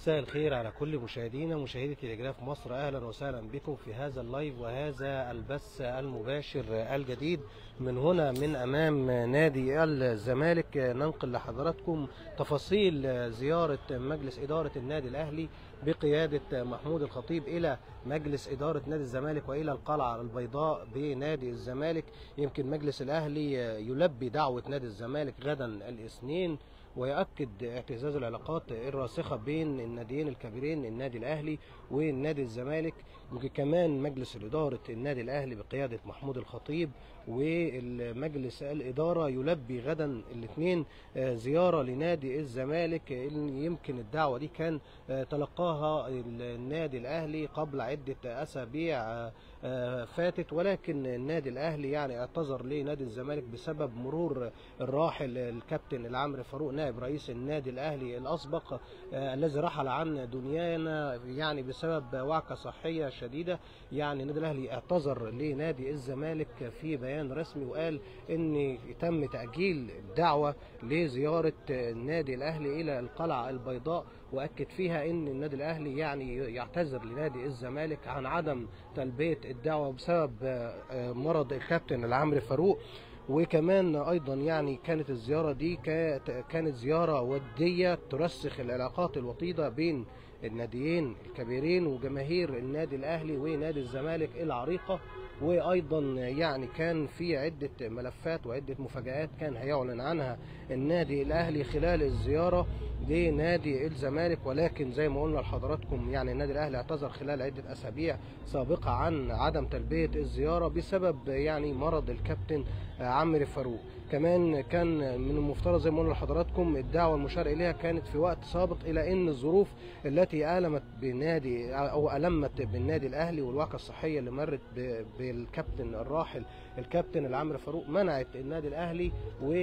مساء الخير على كل مشاهدينا مشاهدي تلجراف مصر. اهلا وسهلا بكم في هذا اللايف وهذا البث المباشر الجديد من هنا من امام نادي الزمالك. ننقل لحضراتكم تفاصيل زيارة مجلس ادارة النادي الاهلي بقيادة محمود الخطيب الى مجلس ادارة نادي الزمالك والى القلعة البيضاء بنادي الزمالك. يمكن مجلس الاهلي يلبي دعوة نادي الزمالك غدا الاثنين ويؤكد اعتزاز العلاقات الراسخة بين الناديين الكبيرين النادي الأهلي والنادي الزمالك. كمان مجلس إدارة النادي الأهلي بقيادة محمود الخطيب والمجلس الإدارة يلبي غدا الاثنين زيارة لنادي الزمالك. يمكن الدعوة دي كان تلقاها النادي الأهلي قبل عدة أسابيع فاتت، ولكن النادي الأهلي يعني اعتذر لنادي الزمالك بسبب مرور الراحل الكابتن العمري فاروق نائب رئيس النادي الأهلي الأسبق الذي رحل عن دنيانا يعني بسبب وعكة صحية شديدة. يعني النادي الأهلي اعتذر لنادي الزمالك في بيان رسمي وقال ان تم تأجيل الدعوة لزيارة النادي الأهلي إلى القلعة البيضاء، وأكد فيها ان النادي الأهلي يعني يعتذر لنادي الزمالك عن عدم تلبية الدعوة بسبب مرض الكابتن العمري فاروق. وكمان ايضا يعني كانت الزيارة دي كانت زيارة ودية ترسخ العلاقات الوطيدة بين الناديين الكبيرين وجماهير النادي الاهلي ونادي الزمالك العريقة. وايضا يعني كان في عدة ملفات وعدة مفاجآت كان هيعلن عنها النادي الاهلي خلال الزيارة لنادي الزمالك، ولكن زي ما قلنا لحضراتكم يعني النادي الاهلي اعتذر خلال عدة اسابيع سابقة عن عدم تلبية الزيارة بسبب يعني مرض الكابتن عمرو فاروق. كمان كان من المفترض زي ما قلنا لحضراتكم الدعوة المشار اليها كانت في وقت سابق، الى ان الظروف التي ألمت بالنادي او ألمت بالنادي الاهلي والواقعة الصحية اللي مرت بالكابتن الراحل الكابتن العمري فاروق منعت النادي الاهلي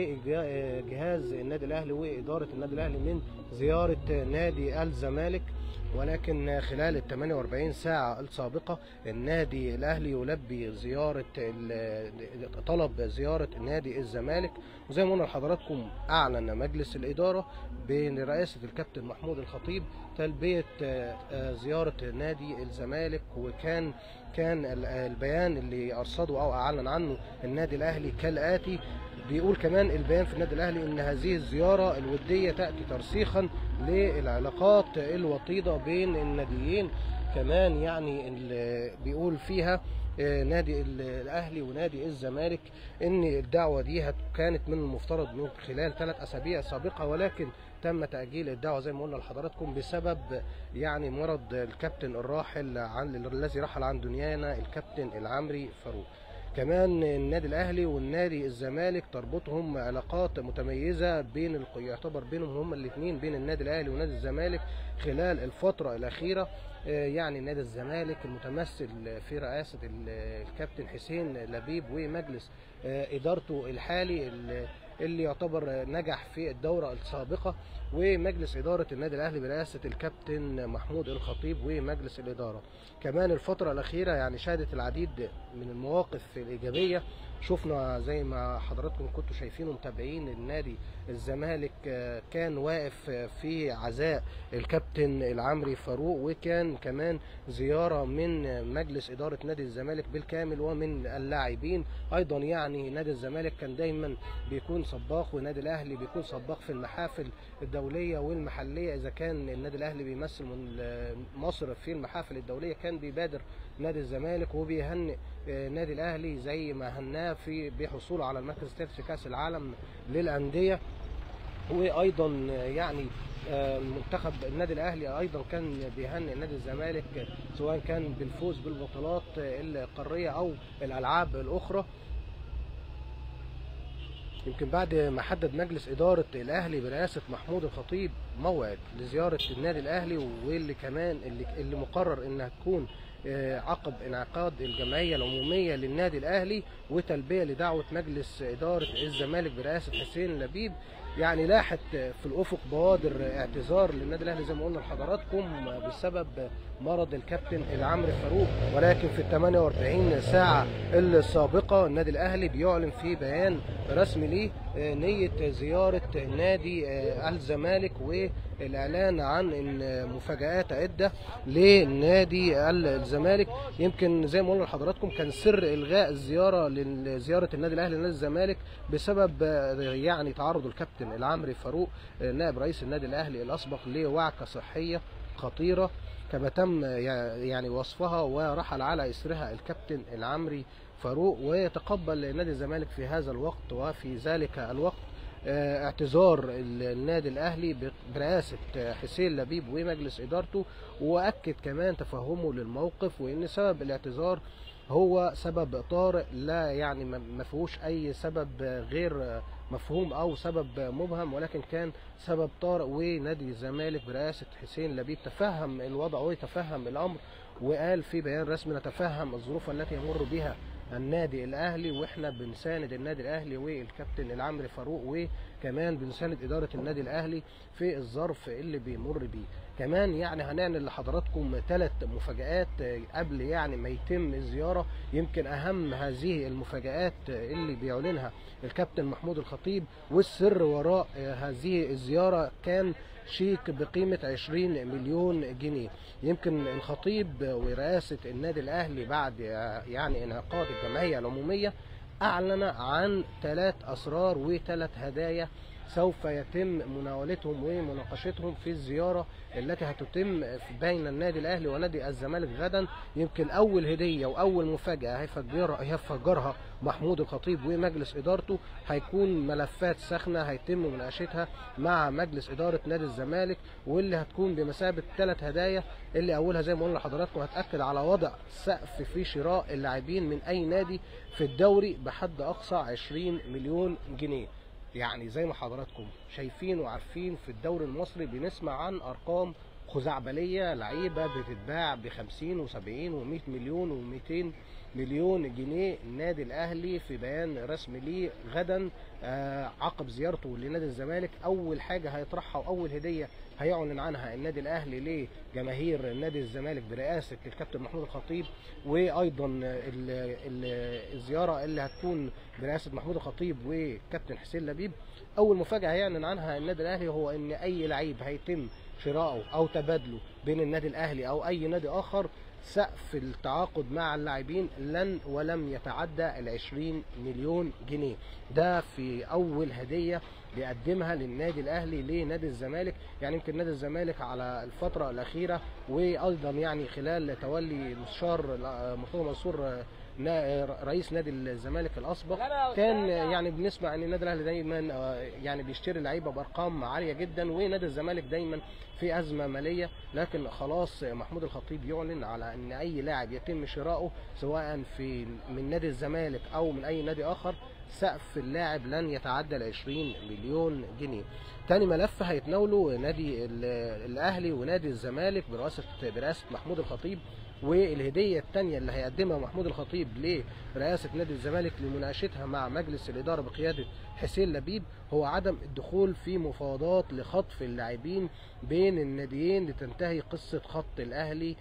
وجهاز النادي الاهلي وادارة النادي الاهلي من زيارة نادي الزمالك. ولكن خلال ال 48 ساعة السابقة النادي الأهلي يلبي طلب زيارة نادي الزمالك. وزي ما قلنا لحضراتكم أعلن مجلس الإدارة برئاسة الكابتن محمود الخطيب تلبية زيارة نادي الزمالك. وكان البيان اللي أرصده أو أعلن عنه النادي الأهلي كالآتي. بيقول كمان البيان في النادي الأهلي إن هذه الزيارة الودية تأتي ترسيخا للعلاقات الوطيدة بين الناديين. كمان يعني بيقول فيها نادي الاهلي ونادي الزمالك ان الدعوه دي كانت من المفترض من خلال 3 اسابيع سابقه، ولكن تم تاجيل الدعوه زي ما قلنا لحضراتكم بسبب يعني مرض الكابتن الراحل الذي رحل عن دنيانا الكابتن العمري فاروق. كمان النادي الاهلي والنادي الزمالك تربطهم علاقات متميزه يعتبر بينهم هما الاثنين بين النادي الاهلي ونادي الزمالك خلال الفتره الاخيره. يعني نادي الزمالك المتمثل في رئاسه الكابتن حسين لبيب ومجلس ادارته الحالي اللي يعتبر نجح في الدورة السابقة، ومجلس إدارة النادي الأهلي برئاسة الكابتن محمود الخطيب ومجلس الإدارة. كمان الفترة الأخيرة يعني شهدت العديد من المواقف الإيجابية. شفنا زي ما حضراتكم كنتوا شايفين ومتابعين النادي الزمالك كان واقف في عزاء الكابتن العمري فاروق، وكان كمان زيارة من مجلس إدارة نادي الزمالك بالكامل ومن اللاعبين. أيضا يعني نادي الزمالك كان دايما بيكون سباق والنادي الأهلي بيكون سباق في المحافل الدولية والمحلية. إذا كان النادي الأهلي بيمثل مصر في المحافل الدولية كان بيبادر نادي الزمالك وبيهنئ نادي الأهلي زي ما هناه بحصوله على المركز الثالث في كأس العالم للأندية. وأيضا يعني منتخب النادي الأهلي أيضا كان بيهنئ نادي الزمالك سواء كان بالفوز بالبطولات القارية أو الألعاب الأخرى. يمكن بعد ما حدد مجلس إدارة الأهلي برئاسة محمود الخطيب موعد لزيارة النادي الأهلي، واللي كمان اللي مقرر إنها تكون عقب انعقاد الجمعية العمومية للنادي الأهلي وتلبية لدعوة مجلس إدارة الزمالك برئاسة حسين لبيب، يعني لاحت في الأفق بوادر اعتذار للنادي الأهلي زي ما قلنا لحضراتكم بسبب مرض الكابتن العمري فاروق. ولكن في ال 48 ساعة السابقة النادي الأهلي بيعلن في بيان رسمي ليه نية زيارة نادي الزمالك والإعلان عن إن مفاجآت عدة لنادي الزمالك. يمكن زي ما قلنا لحضراتكم كان سر إلغاء الزيارة لزيارة النادي الأهلي لنادي الزمالك بسبب يعني تعرض الكابتن العمري فاروق نائب رئيس النادي الأهلي الأسبق لوعكة صحية خطيرة كما تم يعني وصفها، ورحل على إثرها الكابتن العمري فاروق. ويتقبل نادي الزمالك في هذا الوقت وفي ذلك الوقت اعتذار النادي الأهلي برئاسة حسين لبيب ومجلس إدارته، وأكد كمان تفهمه للموقف وإن سبب الاعتذار هو سبب طارئ لا يعني ما فيهوش أي سبب غير مفهوم أو سبب مبهم، ولكن كان سبب طارئ. ونادي الزمالك برئاسة حسين لبيب تفهم الوضع ويتفهم الأمر، وقال في بيان رسمي: نتفهم الظروف التي يمر بها النادي الأهلي، واحنا بنساند النادي الأهلي والكابتن العمري فاروق، وكمان بنساند إدارة النادي الأهلي في الظرف اللي بيمر بيه. كمان يعني هنعلن لحضراتكم 3 مفاجآت قبل يعني ما يتم الزيارة. يمكن أهم هذه المفاجآت اللي بيعلنها الكابتن محمود الخطيب، والسر وراء هذه الزيارة كان شيك بقيمة 20 مليون جنيه. يمكن الخطيب ورئاسة النادي الأهلي بعد يعني انعقاد الجمعية العمومية أعلن عن 3 أسرار و3 هدايا سوف يتم مناولتهم ومناقشتهم في الزيارة التي هتتم بين النادي الأهلي ونادي الزمالك غدا. يمكن أول هدية وأول مفاجأة هيفجرها محمود الخطيب ومجلس إدارته هيكون ملفات ساخنة هيتم مناقشتها مع مجلس إدارة نادي الزمالك، واللي هتكون بمثابة 3 هدايا. اللي أولها زي ما قلنا لحضراتكم هتأكد على وضع سقف في شراء اللاعبين من أي نادي في الدوري بحد أقصى 20 مليون جنيه. يعني زي ما حضراتكم شايفين وعارفين في الدوري المصري بنسمع عن ارقام خزعبليه، لعيبه بتتباع ب50 و70 و100 مليون و200 مليون جنيه. النادي الاهلي في بيان رسمي ليه غدا عقب زيارته لنادي الزمالك اول حاجه هيطرحها واول هديه هيعلن عنها النادي الاهلي لجماهير نادي الزمالك برئاسه الكابتن محمود الخطيب، وايضا الزياره اللي هتكون برئاسه محمود الخطيب وكابتن حسين لبيب. اول مفاجاه هيعلن عنها النادي الاهلي هو ان اي لعيب هيتم شراؤه او تبادله بين النادي الاهلي او اي نادي اخر سقف التعاقد مع اللاعبين لن ولم يتعدى 20 مليون جنيه. ده في اول هديه بيقدمها للنادي الاهلي لنادي الزمالك. يعني يمكن نادي الزمالك على الفتره الاخيره وايضا يعني خلال تولي مستشار مرتضى منصور رئيس نادي الزمالك الاسبق كان يعني بنسمع ان النادي الاهلي دايما يعني بيشتري لعيبه بارقام عاليه جدا، ونادي الزمالك دايما في ازمه ماليه. لكن خلاص محمود الخطيب يعلن على ان اي لاعب يتم شراؤه سواء من نادي الزمالك او من اي نادي اخر سقف اللاعب لن يتعدى 20 مليون جنيه. تاني ملف هيتناوله نادي الاهلي ونادي الزمالك برئاسه محمود الخطيب، والهديه الثانيه اللي هيقدمها محمود الخطيب لرئاسه نادي الزمالك لمناقشتها مع مجلس الاداره بقياده حسين لبيب هو عدم الدخول في مفاوضات لخطف اللاعبين بين الناديين لتنتهي قصه خط الاهلي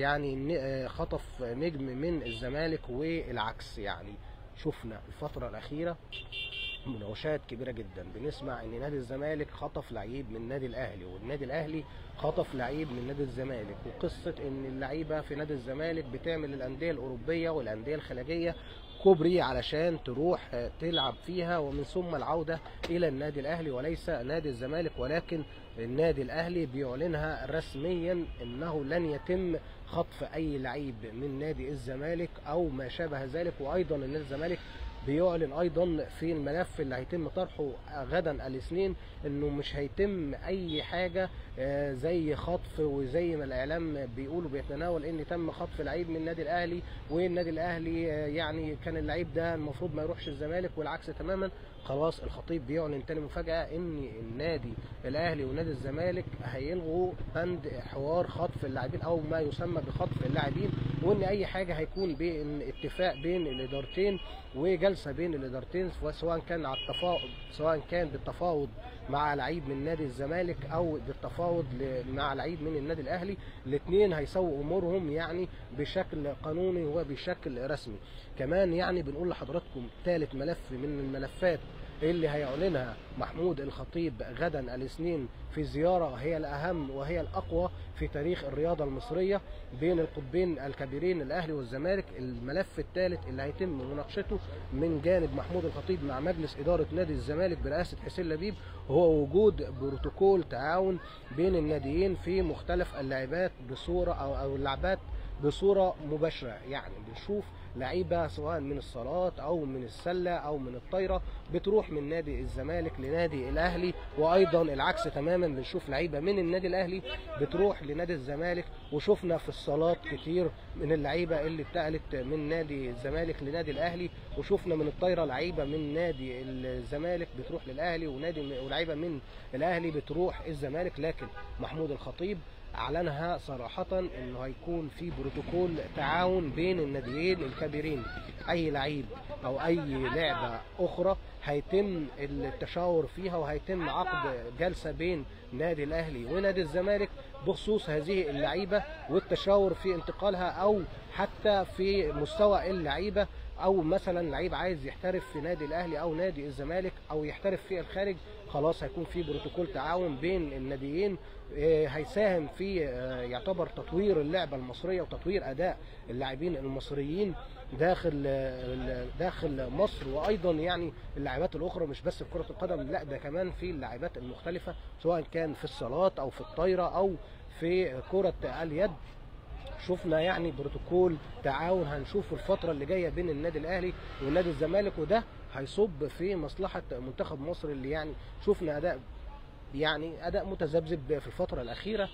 يعني خطف نجم من الزمالك والعكس. يعني شفنا الفتره الاخيره مناوشات كبيره جدا، بنسمع ان نادي الزمالك خطف لعيب من النادي الاهلي والنادي الاهلي خطف لعيب من نادي الزمالك، وقصه ان اللعيبه في نادي الزمالك بتعمل الانديه الاوروبيه والانديه الخليجيه كوبري علشان تروح تلعب فيها ومن ثم العوده الى النادي الاهلي وليس نادي الزمالك. ولكن النادي الاهلي بيعلنها رسميا انه لن يتم خطف اي لعيب من نادي الزمالك او ما شابه ذلك. وايضا النادي الزمالك بيعلن ايضا في الملف اللي هيتم طرحه غدا الاثنين انه مش هيتم اي حاجه زي خطف، وزي ما الاعلام بيقولوا بيتناول ان تم خطف لعيب من النادي الاهلي والنادي الاهلي يعني كان اللعيب ده المفروض ما يروحش الزمالك والعكس تماما. خلاص الخطيب بيعلن تاني مفاجاه ان النادي الاهلي ونادي الزمالك هيلغوا بند حوار خطف اللاعبين او ما يسمى بخطف اللاعبين، وان اي حاجه هيكون بين اتفاق بين الادارتين وجلسه بين الادارتين سواء كان بالتفاوض مع لعيب من نادي الزمالك او بالتفاوض مع لعيب من النادي الاهلي. الاثنين هيسووا امورهم يعني بشكل قانوني وبشكل رسمي. كمان يعني بنقول لحضراتكم ثالث ملف من الملفات اللي هيعلنها محمود الخطيب غدا الاثنين في زيارة هي الأهم وهي الأقوى في تاريخ الرياضة المصرية بين القطبين الكبيرين الأهلي والزمالك. الملف الثالث اللي هيتم مناقشته من جانب محمود الخطيب مع مجلس إدارة نادي الزمالك برئاسة حسين لبيب هو وجود بروتوكول تعاون بين الناديين في مختلف اللاعبات بصورة أو اللعبات بصورة مباشرة. يعني بنشوف لعيبة سواء من الصالات أو من السلة أو من الطايرة بتروح من نادي الزمالك لنادي الأهلي، وأيضا العكس تماما بنشوف لعيبة من النادي الأهلي بتروح لنادي الزمالك. وشفنا في الصالات كتير من اللعيبة اللي اتنقلت من نادي الزمالك لنادي الأهلي، وشفنا من الطايرة لعيبة من نادي الزمالك بتروح للأهلي ولعيبة من الأهلي بتروح الزمالك. لكن محمود الخطيب اعلنها صراحة انه هيكون في بروتوكول تعاون بين الناديين الكبيرين. اي لعيب او اي لعبة اخرى هيتم التشاور فيها وهيتم عقد جلسة بين نادي الاهلي ونادي الزمالك بخصوص هذه اللعيبة والتشاور في انتقالها او حتى في مستوى اللعيبة، او مثلا لعيب عايز يحترف في نادي الاهلي او نادي الزمالك او يحترف في الخارج، خلاص هيكون في بروتوكول تعاون بين الناديين هيساهم في يعتبر تطوير اللعبة المصرية وتطوير اداء اللاعبين المصريين داخل مصر. وايضا يعني اللاعبات الاخرى مش بس في كرة القدم، لا ده كمان في اللاعبات المختلفة سواء كان في الصالات او في الطايرة او في كرة اليد. شفنا يعني بروتوكول تعاون هنشوفه الفترة اللي جاية بين النادي الاهلي والنادي الزمالك، وده هيصب في مصلحة منتخب مصر اللي يعني شفنا اداء متذبذب في الفترة الأخيرة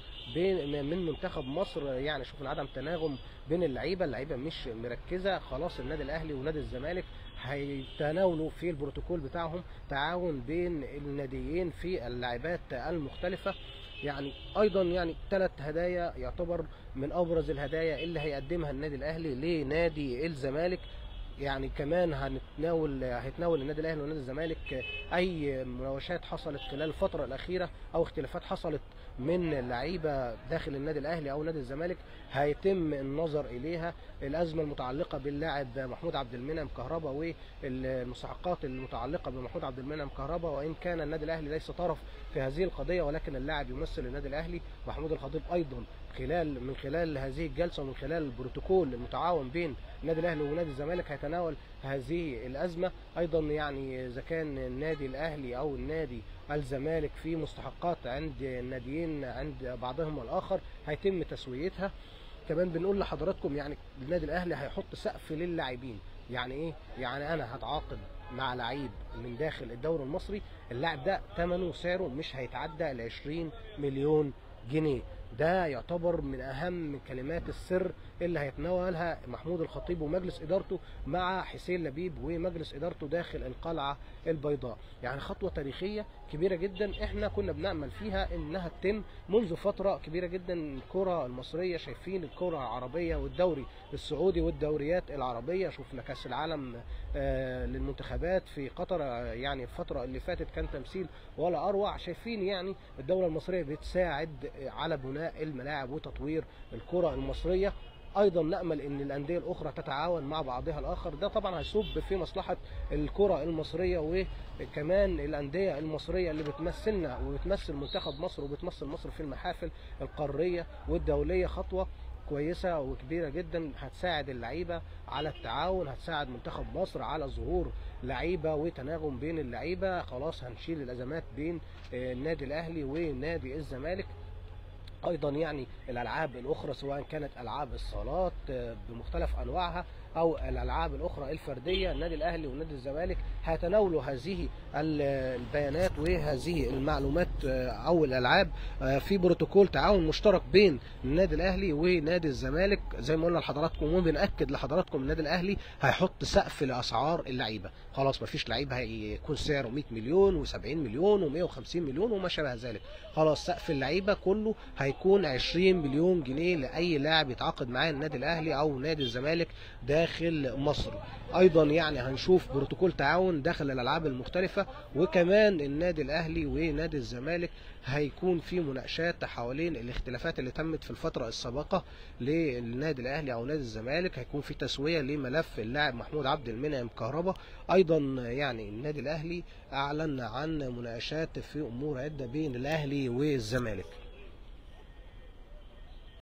من منتخب مصر. يعني شفنا عدم تناغم بين اللعيبة مش مركزة. خلاص النادي الأهلي ونادي الزمالك هيتناولوا في البروتوكول بتاعهم تعاون بين الناديين في اللاعبات المختلفة. يعني ايضا يعني 3 هدايا يعتبر من ابرز الهدايا اللي هيقدمها النادي الاهلي لنادي الزمالك. يعني كمان هيتناول النادي الاهلي ونادي الزمالك اي مناوشات حصلت خلال الفتره الاخيره او اختلافات حصلت من لعيبه داخل النادي الاهلي او نادي الزمالك هيتم النظر اليها. الازمه المتعلقه باللاعب محمود عبد المنعم كهربا والمستحقات المتعلقه بمحمود عبد المنعم كهربا، وان كان النادي الاهلي ليس طرف في هذه القضيه ولكن اللاعب يمثل النادي الاهلي. محمود الخطيب ايضا من خلال هذه الجلسه ومن خلال البروتوكول المتعاون بين النادي الاهلي ونادي الزمالك هيتناول هذه الازمه. ايضا يعني اذا كان النادي الاهلي او النادي الزمالك في مستحقات عند الناديين عند بعضهم الاخر هيتم تسويتها. كمان بنقول لحضراتكم يعني النادي الاهلي هيحط سقف للاعبين. يعني ايه؟ يعني انا هتعاقد مع لعيب من داخل الدوري المصري، اللاعب ده ثمنه وسعره مش هيتعدى ل 20 مليون جنيه. ده يعتبر من اهم كلمات السر اللي هيتناولها محمود الخطيب ومجلس ادارته مع حسين لبيب ومجلس ادارته داخل القلعه البيضاء. يعني خطوه تاريخيه كبيره جدا احنا كنا بنامل فيها انها تتم منذ فتره كبيره جدا. الكره المصريه شايفين الكره العربيه والدوري السعودي والدوريات العربيه، شفنا كاس العالم للمنتخبات في قطر يعني الفتره اللي فاتت كان تمثيل ولا اروع. شايفين يعني الدوله المصريه بتساعد على بناء الملاعب وتطوير الكره المصريه. ايضا نامل ان الانديه الاخرى تتعاون مع بعضها الاخر، ده طبعا هيصب في مصلحه الكره المصريه وكمان الانديه المصريه اللي بتمثلنا وبتمثل منتخب مصر وبتمثل مصر في المحافل القاريه والدوليه. خطوه كويسه وكبيره جدا هتساعد اللعيبه على التعاون، هتساعد منتخب مصر على ظهور لعيبه وتناغم بين اللعيبه. خلاص هنشيل الازمات بين النادي الاهلي ونادي الزمالك. ايضا يعني الالعاب الاخرى سواء كانت العاب الصالات بمختلف انواعها او الالعاب الاخرى الفرديه، النادي الاهلي ونادي الزمالك هيتناولوا هذه البيانات وهذه المعلومات او الالعاب في بروتوكول تعاون مشترك بين النادي الاهلي ونادي الزمالك. زي ما قلنا لحضراتكم وبنأكد لحضراتكم النادي الاهلي هيحط سقف لاسعار اللعيبه. خلاص مفيش لعيب هيكون سعره 100 مليون و70 مليون و150 مليون وما شابه ذلك. خلاص سقف اللعيبه كله هيكون 20 مليون جنيه لاي لاعب يتعاقد معاه النادي الاهلي او نادي الزمالك داخل مصر. ايضا يعني هنشوف بروتوكول تعاون داخل الالعاب المختلفه، وكمان النادي الاهلي ونادي الزمالك هيكون في مناقشات حوالين الاختلافات اللي تمت في الفتره السابقه للنادي الاهلي او نادي الزمالك. هيكون في تسويه لملف اللاعب محمود عبد المنعم كهربا. ايضا يعني النادي الاهلي اعلن عن مناقشات في امور عده بين الاهلي والزمالك.